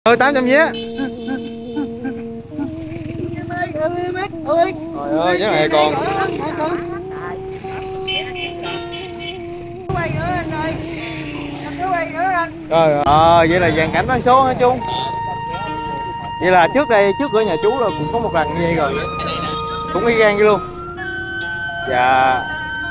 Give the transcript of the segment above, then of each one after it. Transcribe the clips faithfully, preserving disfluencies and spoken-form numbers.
Ơi tám trăm vé. Trời ơi cái này còn trời ơi, vậy là dàn cảnh bán số hả chú? Vậy là trước đây trước cửa nhà chú rồi cũng có một lần như vậy rồi, cũng y gan vậy luôn. Dạ.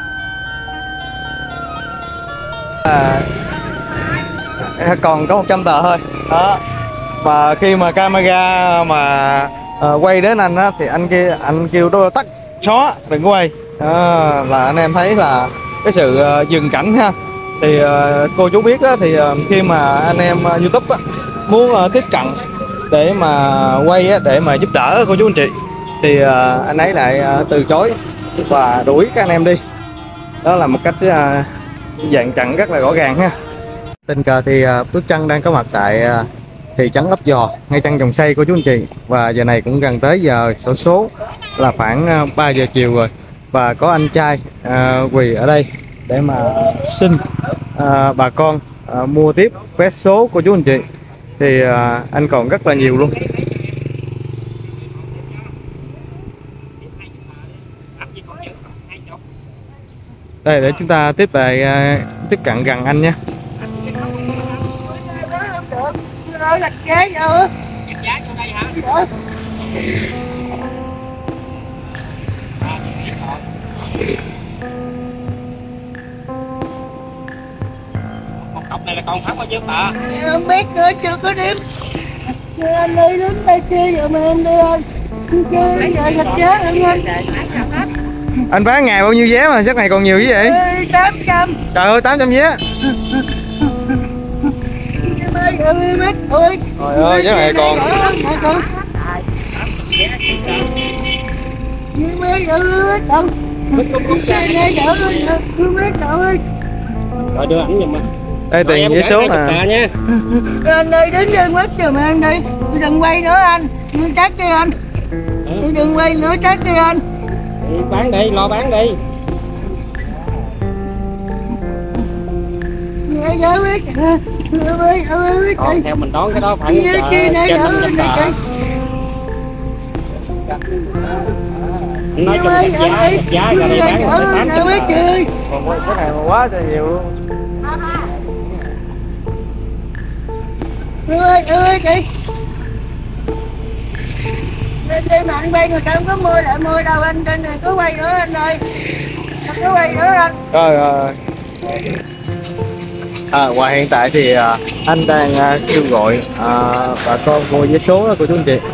À, còn có một trăm tờ thôi đó. Mà khi mà camera mà uh, quay đến anh á thì anh kia anh kêu tôi tắt xóa đừng có quay đó, là anh em thấy là cái sự uh, dừng cảnh ha. Thì uh, cô chú biết á, thì uh, khi mà anh em uh, YouTube á, muốn uh, tiếp cận để mà quay á, để mà giúp đỡ cô chú anh chị thì uh, anh ấy lại uh, từ chối và đuổi các anh em đi. Đó là một cách uh, dạng chặn rất là rõ ràng ha. Tình cờ thì uh, Bước Chân đang có mặt tại uh, thị trấn Lấp Vò, ngay chân Dòng Xây cô chú anh chị. Và giờ này cũng gần tới giờ xổ số là khoảng uh, ba giờ chiều rồi. Và có anh trai uh, quỳ ở đây để mà xin uh, bà con uh, mua tiếp vé số cô chú anh chị. Thì uh, anh còn rất là nhiều luôn. Đây để chúng ta tiếp lại uh, tiếp cận gần anh nhé. Lạch ghế rồi. Một cọc này là còn thắng bao nhiêu tạ? Không biết nữa, chưa có đếm. Anh đi đến đây kia rồi mà em đi ơi. Chơi giờ lạch ghế anh ơi. Anh bán ngày bao nhiêu vé mà chắc này còn nhiều như vậy? tám trăm. Trời ơi tám trăm vé. Trời ơi cái này còn Rồi đưa ảnh giùm anh. đây tiền vé số nè nha. Anh đi đến dân mất giùm anh đi. Đừng quay nữa anh. Trách cho anh. Đừng quay nữa, trách cho anh. Đi bán đi, lo bán đi. Còn theo mình đón cái đó phải trên năm trăm tờ. Nói chung là giá, giá ra đây bán là tám trăm tờ. Còn cái này mà quá trời nhiều luôn. Ơi ơi chị. Lên đi mạng bay người ta không có mưa lại mưa đâu anh, trên này cứ quay nữa anh ơi. Cứ quay nữa anh. Rồi rồi. À, và hiện tại thì à, anh đang à, kêu gọi à, bà con mua vé số đó của chú anh chị.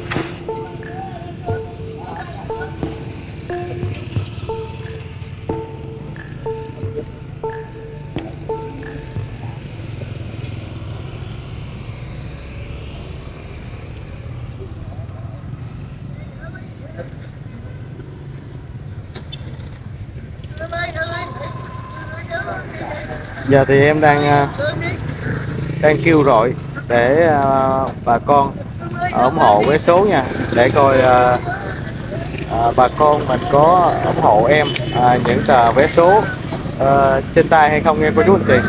Giờ thì em đang đang kêu gọi để uh, bà con ủng hộ vé số nha, để coi uh, uh, bà con mình có ủng hộ em uh, những tờ vé số uh, trên tay hay không nghe cô chú anh chị.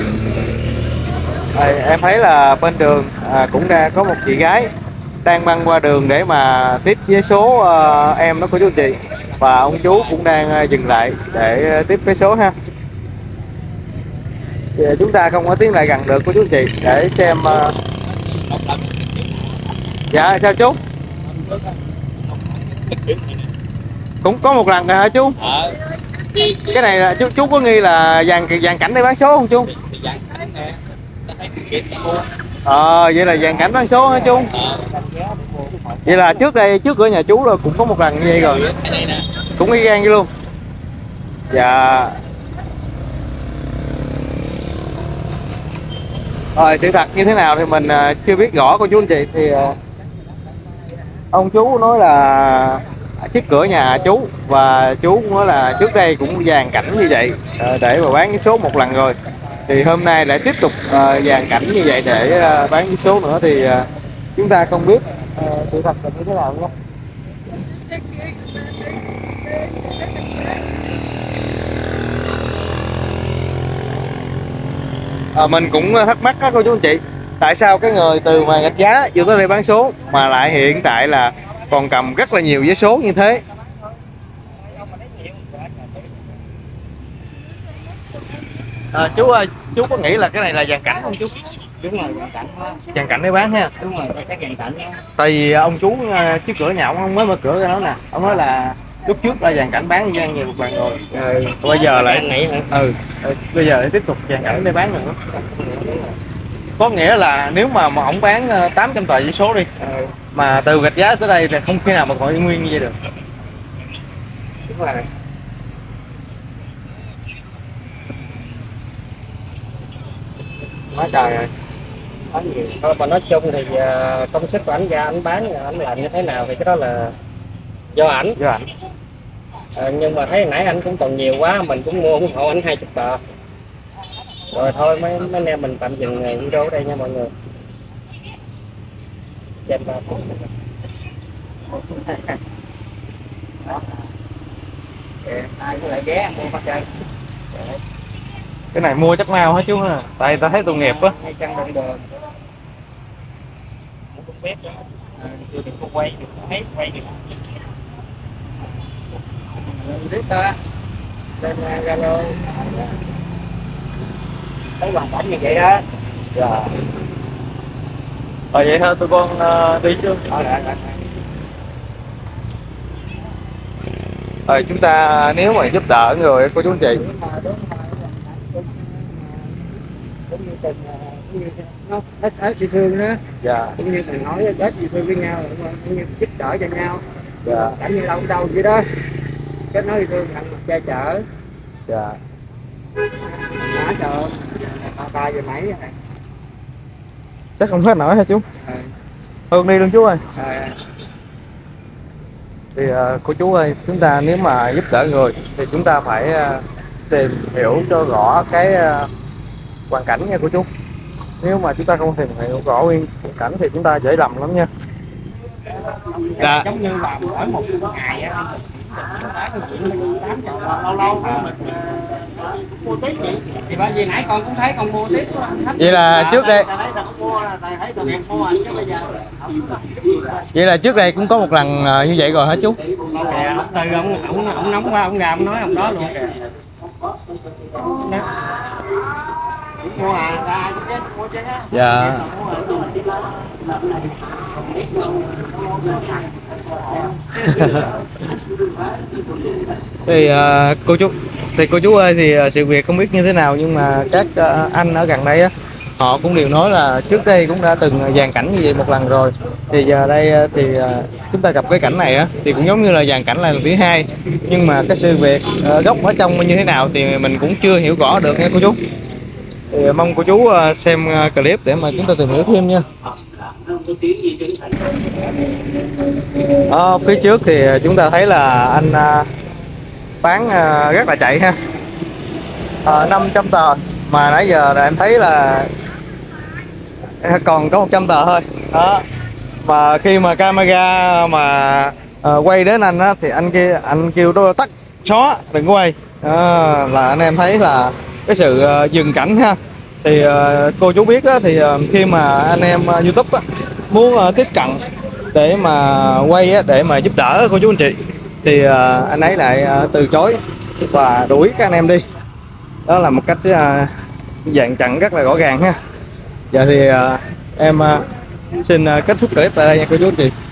À, em thấy là bên đường uh, cũng đang có một chị gái đang băng qua đường để mà tiếp vé số uh, em đó cô chú anh chị, và ông chú cũng đang uh, dừng lại để uh, tiếp vé số ha. Thì chúng ta không có tiến lại gần được của chú chị để xem uh... dạ sao chú cũng có một lần rồi hả chú? Cái này là chú chú có nghi là dàn dàn cảnh để bán số không chú? Ờ à, vậy là dàn cảnh bán số hả chú? Vậy là trước đây trước cửa nhà chú rồi cũng có một lần như vậy rồi, cũng y gan vậy luôn. Dạ. Rồi sự thật như thế nào thì mình uh, chưa biết rõ cô chú anh chị. Thì uh, ông chú nói là trước cửa nhà chú, và chú cũng nói là trước đây cũng dàn cảnh như vậy uh, để mà bán cái số một lần rồi. Thì hôm nay lại tiếp tục uh, dàn cảnh như vậy để uh, bán cái số nữa. Thì uh, chúng ta không biết uh, sự thật là như thế nào nha. À, mình cũng thắc mắc á cô chú anh chị, tại sao cái người từ ngoài Gạch Giá vô tới đây bán số mà lại hiện tại là còn cầm rất là nhiều vé số như thế. À, chú ơi, chú có nghĩ là cái này là dàn cảnh không chú? Đúng rồi, dàn cảnh đó. Dàn cảnh để bán ha. Đúng rồi, cái dàn cảnh đó. Tại vì ông chú trước cửa nhà ông không mới mở cửa ra đó nè, ông nói là lúc trước là dàn cảnh bán gian nhiều bạn rồi, ừ, bây giờ lại này hả? Ừ, bây giờ lại tiếp tục dàn cảnh để bán nữa. Có nghĩa là nếu mà mà ông bán tám trăm tờ giấy số đi, ừ, mà từ Gạch Giá tới đây là không khi nào mà còn nguyên như vậy được. Đúng rồi. Quá trời rồi. Thôi mà nói chung thì uh, công sức của anh ra anh bán anh làm như thế nào thì cái đó là do ảnh. Do ảnh. À, nhưng mà thấy nãy anh cũng còn nhiều quá, mình cũng mua ủng hộ anh hai chục tờ. Rồi thôi mấy mấy anh em mình tạm dừng video ở đây nha mọi người. Trên ba phút. Ai có lại ghé mua bắt chơi. Cái này mua chắc mau hả chú ha? Tại ta thấy tội nghiệp quá. Hai trăm đồng đường. Không biết đó. Tôi đừng có quay được, thấy quay được. Biết ta. Lên Zalo. Thấy hoàn cảnh như vậy đó. Dạ. Rồi vậy thôi tụi con uh, đi chứ. Rồi, rồi, rồi. Rồi chúng ta nếu mà giúp đỡ người cô chú anh chị. Nó ít ít bị thương đó. Dạ. Cũng như mình nói ít bị thương với nhau, cũng như giúp đỡ cho nhau. Dạ. Cảnh như đâu đâu vậy đó. Kết nối thương thằng che chở. Dạ. Ngã chờ ba ba giờ mấy rồi này. Chắc không hết nổi hả chú? Ừ. Hương đi luôn chú ơi. À. Thì uh, cô chú ơi, chúng ta nếu mà giúp đỡ người thì chúng ta phải uh, tìm hiểu cho rõ cái uh, hoàn cảnh nha cô chú. Nếu mà chúng ta không tìm hiểu rõ nguyên hoàn cảnh thì chúng ta dễ lầm lắm nha. Dạ. Giống như là mỗi một ngày á lâu lâu mình mua tiếp vậy. Thì bởi vì nãy con cũng thấy con mua tiếp. Vậy là trước đây Vậy là trước đây cũng có một lần như vậy rồi hả chú? Kìa, từ ông ông ông nóng qua ông ra ông nói ông đó luôn. Mua à, ra chứ mua chứ á. Dạ. Thì uh, cô chú thì cô chú ơi thì uh, sự việc không biết như thế nào nhưng mà các uh, anh ở gần đây á, họ cũng đều nói là trước đây cũng đã từng dàn cảnh như vậy một lần rồi. Thì giờ đây uh, thì uh, chúng ta gặp cái cảnh này á thì cũng giống như là dàn cảnh là lần thứ hai, nhưng mà cái sự việc uh, gốc ở trong như thế nào thì mình cũng chưa hiểu rõ được nha cô chú. Thì mong cô chú uh, xem uh, clip để mà chúng ta tìm hiểu thêm nha. Ở phía trước thì chúng ta thấy là anh uh, bán uh, rất là chạy ha. uh, năm trăm tờ mà nãy giờ là em thấy là còn có một trăm tờ thôi đó. Mà khi mà camera mà uh, quay đến anh á thì anh kia anh kêu tôi tắt xóa đừng quay đó, là anh em thấy là cái sự uh, dừng cảnh ha. Thì uh, cô chú biết đó, thì uh, khi mà anh em uh, YouTube á, muốn uh, tiếp cận để mà quay á, để mà giúp đỡ cô chú anh chị thì uh, anh ấy lại uh, từ chối và đuổi các anh em đi. Đó là một cách uh, dạng chặn rất là rõ ràng ha. Giờ thì uh, em uh, xin uh, kết thúc clip tại đây nha cô chú anh chị.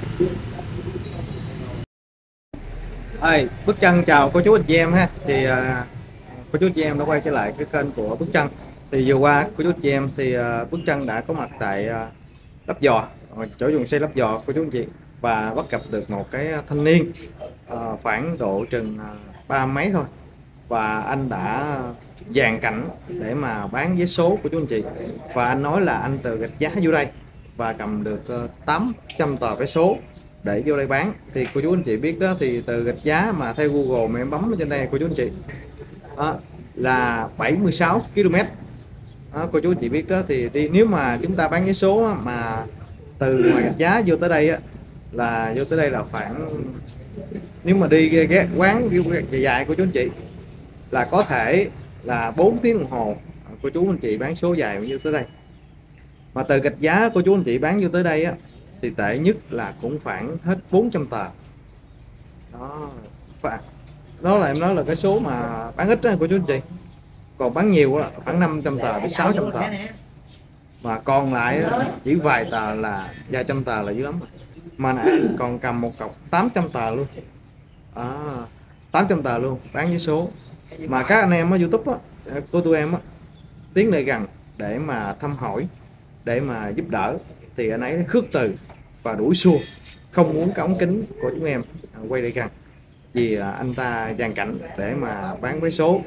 Ơi, Bước Chân chào cô chú anh chị em ha. Thì uh, cô chú anh chị em đã quay trở lại cái kênh của Bước Chân. Thì vừa qua cô chú anh chị em thì uh, Bước Chân đã có mặt tại uh, Lấp Vò, chỗ dùng xe Lấp Vò cô chú anh chị, và bắt gặp được một cái thanh niên uh, khoảng độ chừng uh, ba mấy thôi, và anh đã dàn cảnh để mà bán vé số của chú anh chị. Và anh nói là anh từ Gạch Giá vô đây và cầm được uh, tám trăm tờ vé số để vô đây bán. Thì cô chú anh chị biết đó, thì từ Gạch Giá mà theo Google mà em bấm ở trên đây cô chú anh chị đó, là bảy mươi sáu ki lô mét. Đó, cô chú anh chị biết đó, thì đi nếu mà chúng ta bán vé số mà từ ngoài Gạch Giá vô tới đây á, là vô tới đây là khoảng, nếu mà đi ghé quán dài dài của chú anh chị là có thể là bốn tiếng đồng hồ cô chú anh chị bán số dài như tới đây. Mà từ Gạch Giá cô chú anh chị bán vô tới đây á thì tệ nhất là cũng khoảng hết bốn trăm tờ đó. Và đó là em nói là cái số mà bán ít đó cô chú anh chị, còn bán nhiều đó, khoảng năm trăm tờ đến sáu trăm tờ, và còn lại đó, chỉ vài tờ là vài trăm tờ là dữ lắm rồi. Mà nãy còn cầm một cọc tám trăm tờ luôn à, tám trăm tờ luôn bán với số. Mà các anh em ở YouTube á, của tụi em á, tiến lại gần để mà thăm hỏi, để mà giúp đỡ thì anh ấy khước từ và đuổi xua, không muốn cái ống kính của chúng em quay lại gần, vì anh ta dàn cảnh để mà bán vé số.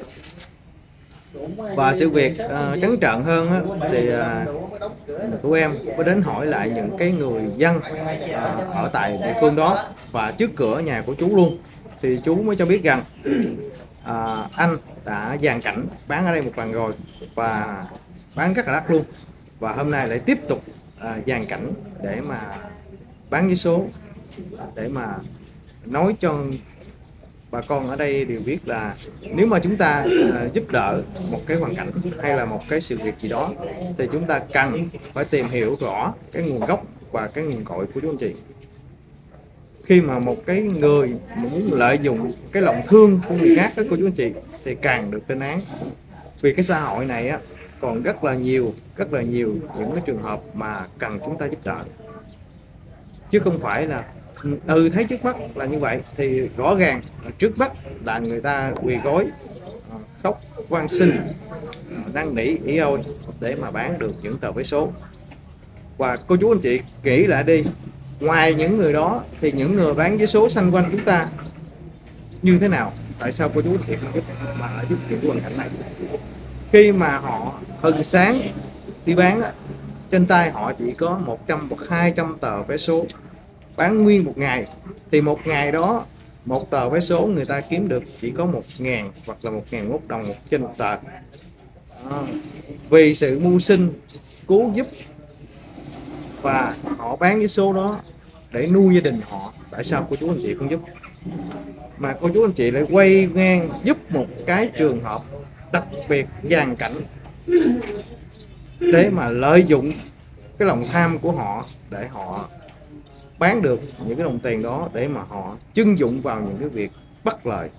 Và sự việc uh, trắng trợn hơn á, thì uh, tụi em có đến hỏi lại những cái người dân uh, ở tại địa phương đó và trước cửa nhà của chú luôn, thì chú mới cho biết rằng uh, anh đã dàn cảnh bán ở đây một lần rồi và bán rất là đắt luôn, và hôm nay lại tiếp tục uh, dàn cảnh để mà bán vé số, để mà nói cho bà con ở đây đều biết là nếu mà chúng ta uh, giúp đỡ một cái hoàn cảnh hay là một cái sự việc gì đó thì chúng ta cần phải tìm hiểu rõ cái nguồn gốc và cái nguồn cội của chú anh chị. Khi mà một cái người muốn lợi dụng cái lòng thương của người khác đó của chú anh chị thì càng được tên án, vì cái xã hội này á còn rất là nhiều rất là nhiều những cái trường hợp mà cần chúng ta giúp đỡ, chứ không phải là ừ thấy trước mắt là như vậy thì rõ ràng trước mắt là người ta quỳ gối khóc van xin năn nỉ ý ôi để mà bán được những tờ vé số. Và cô chú anh chị nghĩ lại đi, ngoài những người đó thì những người bán vé số xung quanh chúng ta như thế nào? Tại sao cô chú anh chị không giúp mà lại giúp những hoàn cảnh này? Khi mà họ hừng sáng đi bán trên tay họ chỉ có một trăm hoặc hai trăm tờ vé số, bán nguyên một ngày thì một ngày đó một tờ vé số người ta kiếm được chỉ có một ngàn hoặc là một ngàn mốt đồng một trên một tờ. À, vì sự mưu sinh cứu giúp và họ bán vé số đó để nuôi gia đình họ, tại sao cô chú anh chị không giúp? Mà cô chú anh chị lại quay ngang giúp một cái trường hợp đặc biệt dàn cảnh để mà lợi dụng cái lòng tham của họ để họ bán được những cái đồng tiền đó để mà họ trưng dụng vào những cái việc bất lợi.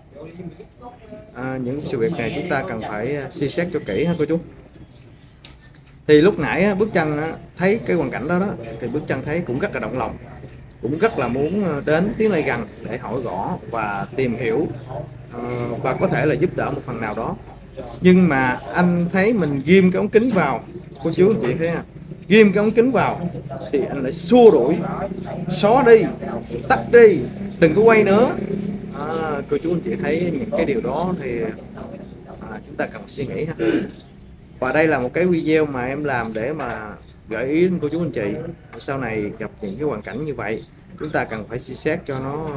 À, những sự việc này chúng ta cần phải suy xét cho kỹ ha cô chú. Thì lúc nãy Bước Chân thấy cái hoàn cảnh đó đó thì Bước Chân thấy cũng rất là động lòng, cũng rất là muốn đến tiến lại gần để hỏi rõ và tìm hiểu và có thể là giúp đỡ một phần nào đó. Nhưng mà anh thấy mình ghim cái ống kính vào, cô chú anh chị thấy à, ghim cái ống kính vào thì anh lại xua đuổi, xóa đi, tắt đi, đừng có quay nữa. À, cô chú anh chị thấy những cái điều đó thì à, chúng ta cần suy nghĩ ha. Và đây là một cái video mà em làm để mà gợi ý đến cô chú anh chị sau này gặp những cái hoàn cảnh như vậy chúng ta cần phải suy xét cho nó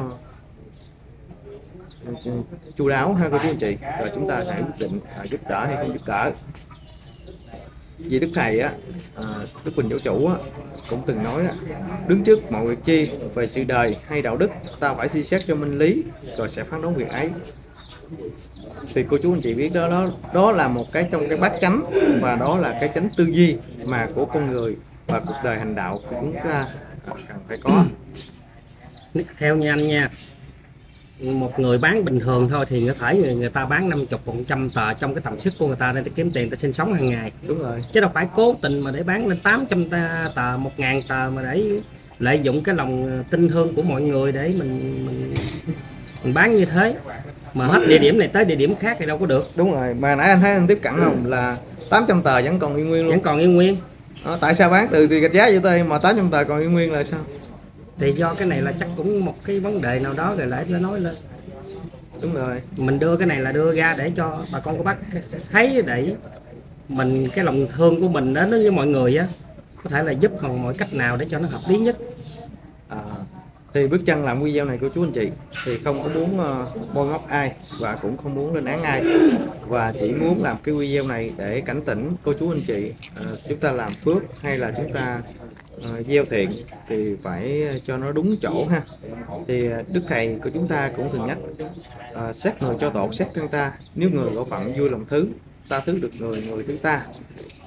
chu đáo ha cô chú anh chị, rồi chúng ta hãy quyết định à, giúp đỡ hay không giúp đỡ. Vì Đức Thầy á, à, Đức Quỳnh Giáo Chủ á, cũng từng nói á, đứng trước mọi việc chi về sự đời hay đạo đức ta phải suy xét cho minh lý rồi sẽ phán đoán việc ấy. Thì cô chú anh chị biết đó, đó đó là một cái trong cái bát chánh, và đó là cái chánh tư duy mà của con người và cuộc đời hành đạo của chúng ta cần phải có. Theo như anh nha, một người bán bình thường thôi thì có thể người, người ta bán năm mươi, một trăm tờ trong cái tầm sức của người ta để kiếm tiền, ta sinh sống hàng ngày. Đúng rồi. Chứ đâu phải cố tình mà để bán lên tám trăm tờ, một ngàn tờ mà để lợi dụng cái lòng tin thương của mọi người để mình mình, mình bán như thế. Mà hết địa điểm này tới địa điểm khác thì đâu có được. Đúng rồi, mà nãy anh thấy anh tiếp cận không là tám trăm tờ vẫn còn y nguyên luôn. Vẫn còn y nguyên. Đó, tại sao bán từ từ Gạch Giá vô đây mà tám trăm tờ còn y nguyên là sao? Thì do cái này là chắc cũng một cái vấn đề nào đó rồi lại nó nói lên. Đúng rồi. Mình đưa cái này là đưa ra để cho bà con cô bác thấy, để mình cái lòng thương của mình đến với mọi người á, có thể là giúp bằng mọi cách nào để cho nó hợp lý nhất. À, thì Bước Chân làm video này của chú anh chị thì không có muốn uh, bôi ngóc ai và cũng không muốn lên án ai, và chỉ muốn làm cái video này để cảnh tỉnh cô chú anh chị, uh, chúng ta làm phước hay là chúng ta uh, gieo thiện thì phải cho nó đúng chỗ ha. Thì uh, Đức Thầy của chúng ta cũng thường nhắc uh, xét người cho tội xét thân ta, nếu người có phận vui lòng thứ, ta thứ được người, người thứ ta.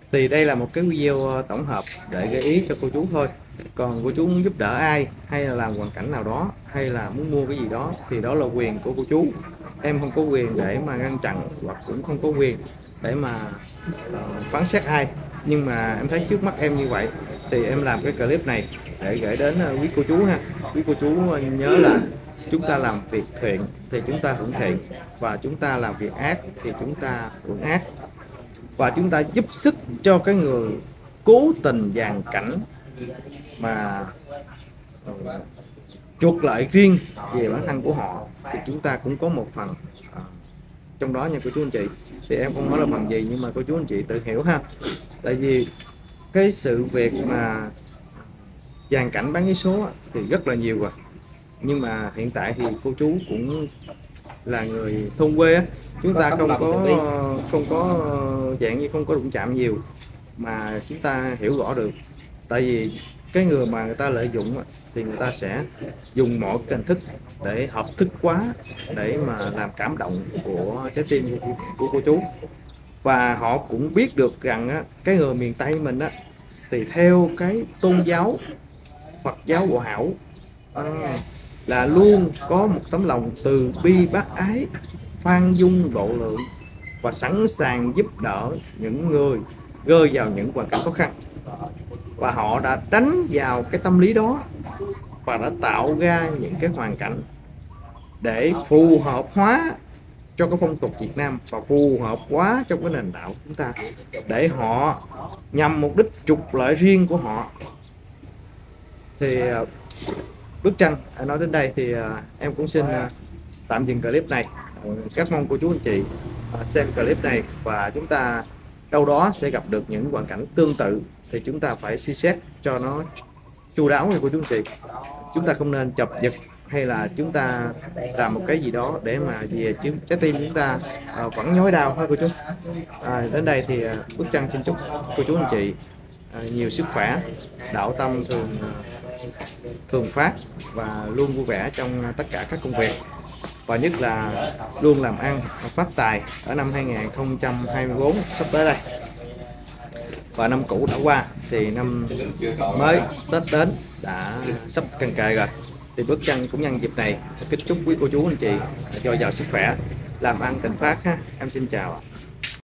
Thì đây là một cái video tổng hợp để gợi ý cho cô chú thôi. Còn cô chú muốn giúp đỡ ai, hay là làm hoàn cảnh nào đó, hay là muốn mua cái gì đó, thì đó là quyền của cô chú. Em không có quyền để mà ngăn chặn, hoặc cũng không có quyền để mà uh, phán xét ai. Nhưng mà em thấy trước mắt em như vậy thì em làm cái clip này để gửi đến uh, quý cô chú ha. Quý cô chú nhớ là chúng ta làm việc thiện thì chúng ta hưởng thiện, và chúng ta làm việc ác thì chúng ta hưởng ác. Và chúng ta giúp sức cho cái người cố tình dàn cảnh mà uh, chuộc lợi riêng về bản thân của họ, thì chúng ta cũng có một phần uh, trong đó nha cô chú anh chị. Thì em không nói là phần gì, nhưng mà cô chú anh chị tự hiểu ha. Tại vì cái sự việc mà dàn cảnh bán vé số thì rất là nhiều rồi, nhưng mà hiện tại thì cô chú cũng là người thôn quê, chúng ta không có không có dạng như không có đụng chạm nhiều mà chúng ta hiểu rõ được. Tại vì cái người mà người ta lợi dụng thì người ta sẽ dùng mọi hình thức để hợp thức quá, để mà làm cảm động của trái tim của, của cô chú. Và họ cũng biết được rằng á, cái người miền Tây mình á, thì theo cái tôn giáo Phật giáo Hộ Hảo à, là luôn có một tấm lòng từ bi bác ái, khoan dung độ lượng, và sẵn sàng giúp đỡ những người rơi vào những hoàn cảnh khó khăn. Và họ đã đánh vào cái tâm lý đó và đã tạo ra những cái hoàn cảnh để phù hợp hóa cho cái phong tục Việt Nam và phù hợp quá trong cái nền đạo của chúng ta, để họ nhằm mục đích trục lợi riêng của họ. Thì bức tranh nói đến đây thì em cũng xin tạm dừng clip này. Rất mong cô chú anh chị xem clip này, và chúng ta đâu đó sẽ gặp được những hoàn cảnh tương tự, thì chúng ta phải suy xét cho nó chu đáo nha cô chú anh chị. Chúng ta không nên chập giật hay là chúng ta làm một cái gì đó để mà về chứ trái tim chúng ta uh, vẫn nhói đau thôi cô chú. À, đến đây thì uh, Bức Tranh xin chúc cô chú anh chị uh, nhiều sức khỏe, đạo tâm thường uh, thường phát, và luôn vui vẻ trong tất cả các công việc, và nhất là luôn làm ăn phát tài ở năm hai nghìn không trăm hai mươi tư sắp tới đây. Và năm cũ đã qua thì năm mới Tết đến đã sắp cận kề rồi, thì Bức Tranh cũng nhân dịp này kính chúc quý cô chú anh chị cho giàu sức khỏe, làm ăn thịnh phát ha. Em xin chào.